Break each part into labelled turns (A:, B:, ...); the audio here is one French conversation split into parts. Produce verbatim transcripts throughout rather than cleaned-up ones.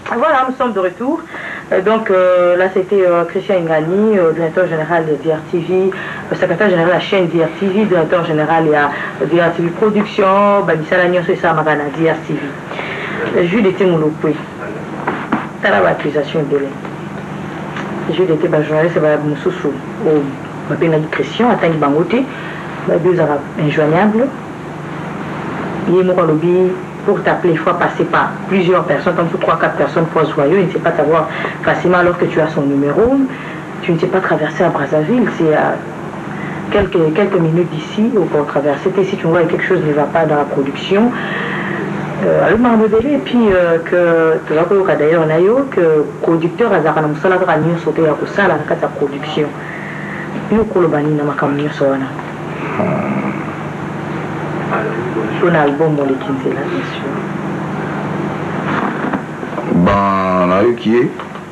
A: Voilà, nous sommes de retour. Euh, donc euh, là, c'était euh, Christian Ngani, euh, directeur général de D R T V, euh, secrétaire général de la chaîne D R T V, directeur général de la D R T V Production, Babissala Nyonso et Samagana D R T V. Jules était Mouloukoué. T'as la accusation de l'air. Jules était journaliste, c'est Moussoussou. Au Babénadi Christian, à Tangi Bangote, deux arabes injoignables. Il est mort lobby. Pour t'appeler, il faut passer par plusieurs personnes, comme trois quatre personnes pour joyeux, il ne sait pas t'avoir facilement alors que tu as son numéro. Tu ne sais pas traverser à Brazzaville, c'est à quelques, quelques minutes d'ici, pour traverser. Si tu vois que quelque chose ne va pas dans la production, euh, alors m'a modélé, et puis euh, que tu vas voir d'ailleurs on a eu que producteur a zara na musala ka nyo sauté ya kusala na kata production. Yo ko lo bani na makamyo so wana. Un album pour les Kinsella, bien sûr.
B: Ben, on a eu qui est.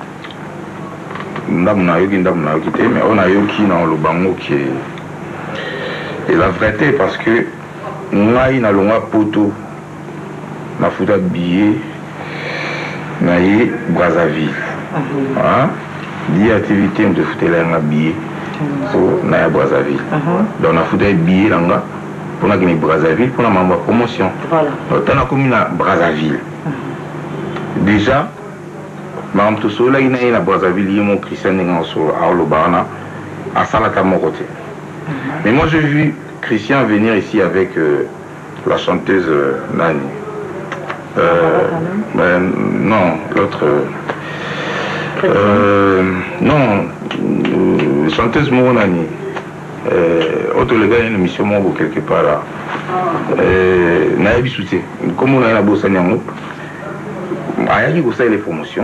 B: On a eu qui mais on a eu qui dans le bango qui est. Et la vérité, parce que nous avons un long poteau, on a foutu un billet, on a eu Brazzaville. L'activité de foutre un billet, on a eu Brazzaville. Donc on a foutu un billet là. Pour la Brazzaville, pour la promotion. Voilà. Donc, on a commis à Brazzaville. Déjà, Mme Toussoula, il y a Brazzaville, il y a mon Christian à Olobana, à Salata Moroté. Mais moi, j'ai vu Christian venir ici avec euh, la chanteuse euh, Nani. Euh, ben, non, l'autre. Euh, non, euh, chanteuse Moronani. Autre le gars, il y a une émission quelque part là. Naïbi soutien. Comme on a la bosse à Nyangou, il y a eu les promotions.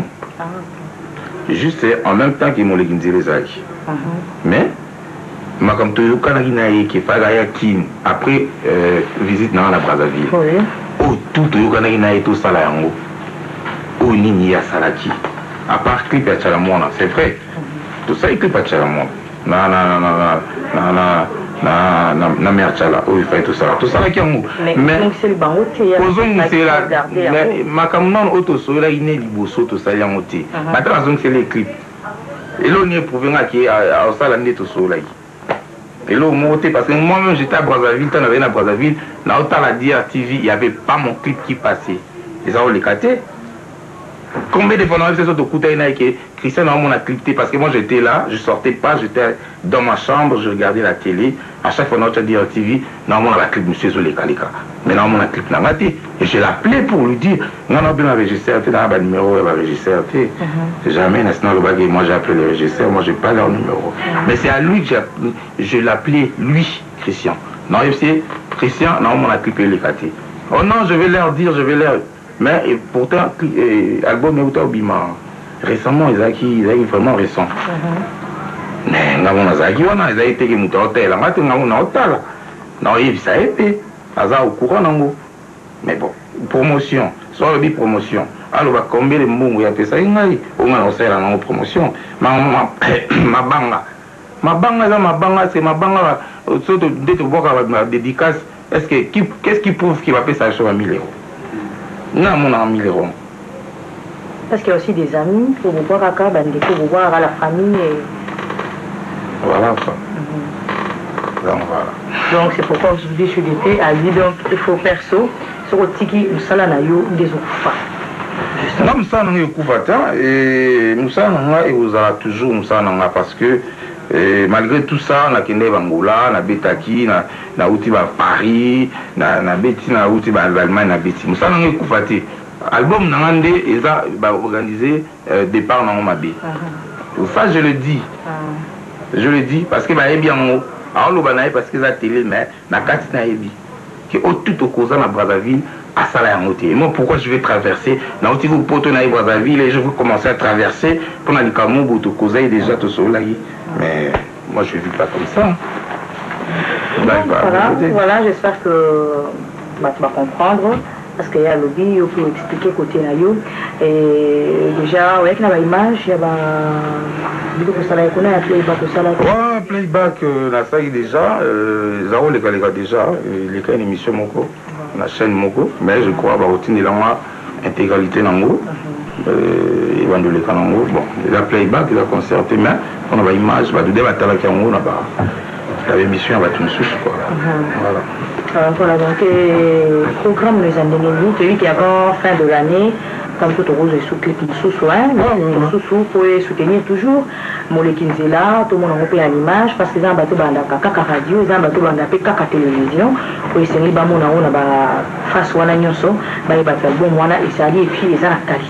B: Juste en même temps qu'ils m'ont les les aïe. Mais, ma comme tu as qui fait après visite dans la Brazzaville. Oh, tout le tout ça là en haut. Oh, Nini a Salaki. À part clip à Chalamona, c'est vrai. Tout ça est clip à Chalamona. Non, non, non, non, non, non, non, non, merde, là, où il fait tout ça, tout ça là qui est en haut. Mais, c'est le banc, c'est là, mais, ma caméra auto, là, il est libre, tout ça, il est en haut. Maintenant, c'est les clips. Et là, on est prouvé qu'il y a un salle en tout ça, là. Et là, on est parce que moi-même, j'étais à Brazzaville, quand on avait à Brazzaville, là, où la D R T V, il n'y avait pas mon clip qui passait. Et ça, on les caté. Combien de fois on a fait ça de Koutaïna et Christian on a clipté parce que moi j'étais là, je sortais pas, j'étais dans ma chambre, je regardais la télé. À chaque fois on a dit à T V, normalement on a clip monsieur Zolé Kalika. Mais normalement on a clip Nangati. Et je l'appelais pour lui dire, non, non, bien enregistré, dans un numéro, il va enregistrer. Jamais, national, moi j'ai appelé les régisseurs, moi j'ai pas leur numéro. Mais c'est à lui que je l'appelais, lui, Christian. Non, c'est Christian, normalement on a clipé les Kati. Oh non, je vais leur dire, je vais leur. Mais et pourtant, l'album est au Bima. Récemment, ils ont vraiment récent. Mais nous avons dit on a été qui monte hôtel. On a été en hôtel. Non, il ça a été. Au courant, mais bon, promotion. Soit le promotion. Alors, combien de mots il y a fait ça? On a fait la promotion. Ma banga. Ma banga, ma banga, c'est ma banga. Surtout, dès que vous voyez ma dédicace, est-ce que qu'est-ce qui prouve qu'il va payer ça sur un mille euros? Non, mon ami Léron.
A: Parce qu'il y a aussi des amis, pour vous voir à Kabande, pour vous voir à la famille. Et...
B: Voilà quoi. Mm-hmm. Donc voilà.
A: Donc c'est pourquoi aujourd'hui je suis d'été à lui, donc il faut perso, sur le tiki, nous sommes là, nous des oufa.
B: Non, nous sommes là, nous et nous sommes là, et vous avez toujours nous sommes là, parce que et malgré tout ça, on a Kende Bangola, on a Betaki, on a Outi Paris, on a Beti, on a Outi Allemagne, on a Beti. Nous sommes là, l'album Nangande, ils ont organisé départ dans Mabé. Ça, je le dis. Je le dis parce que je bien mot. Alors, parce que la télé, mais la carte n'a pas que tout au cause de Brazzaville, à Salah en Et moi, pourquoi je vais traverser? Là, où vous pouvez aller à Brazzaville et je vais commencer à traverser pour aller à Camou, pour causer déjà tout soleil. Mais moi, je ne vis pas comme ça.
A: Bon, voilà, voilà j'espère que bah, tu vas comprendre. Parce qu'il y a le lobby, il faut expliquer côté là. Et déjà, avec la image, il y a un playback.
B: Ouais, playback, la salle déjà, Zaro les gars déjà, les gars, une émission Moko, la chaîne Moko, mais je crois que la routine est là, intégralité dans Moko. ils vont les canons. Bon, la playback, la concerté, mais on a une image, va de débattre avec un mot là-bas. La émission va être une souche, quoi. Voilà.
A: Euh, voilà, donc, le programme les années celui qui avant fin de l'année, comme tout le rose est sous clip sous soin, sous sous pour soutenir toujours Molekinzela, tout le monde a repéré à l'image parce qu'ils ont un bateau banda kaka radio, ils ont un bateau banda kaka télévision, pour essayer de faire face à la nyonso, bah ils battent le bon moana et ça allait et puis ils ont la qualité.